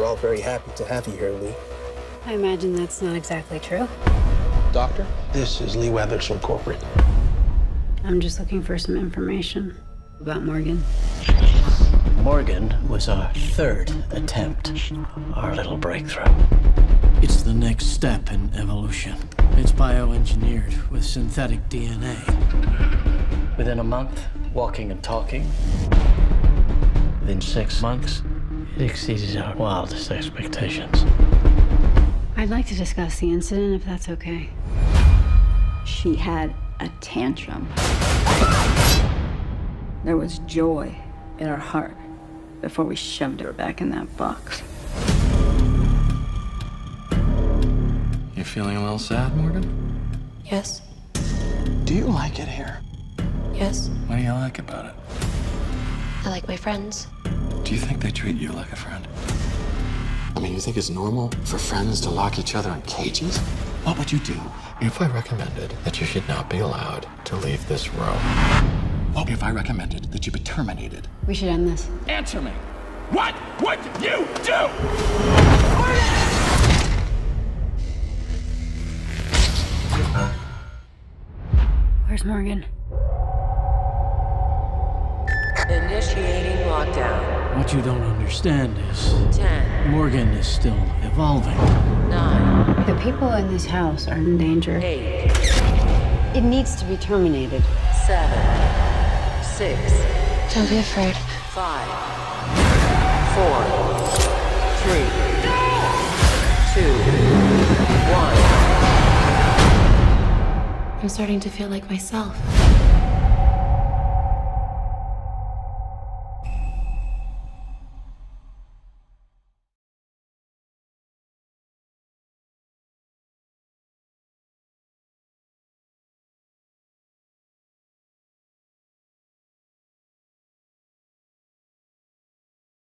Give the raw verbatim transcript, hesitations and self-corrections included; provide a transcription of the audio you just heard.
all very happy to have you here, Lee. I imagine that's not exactly true. Doctor, this is Lee Weathers from corporate. I'm just looking for some information about Morgan. Morgan was our third attempt, our little breakthrough. It's the next step in evolution. It's bioengineered with synthetic D N A. Within a month, walking and talking. Within six months, it exceeded our wildest expectations. I'd like to discuss the incident, if that's okay. She had a tantrum. There was joy in her heart before we shoved her back in that box. You feeling a little sad, Morgan? Yes. Do you like it here? Yes. What do you like about it? I like my friends. Do you think they treat you like a friend? I mean, you think it's normal for friends to lock each other in cages? What would you do if I recommended that you should not be allowed to leave this room? What if I recommended that you be terminated? We should end this. Answer me! What would you do? Where's Morgan? Initiating lockdown. What you don't understand is Ten. Morgan is still evolving. Nine. The people in this house are in danger. Eight. It needs to be terminated. Seven. Six. Don't be afraid. Five. Four. Three. Two. One. I'm starting to feel like myself.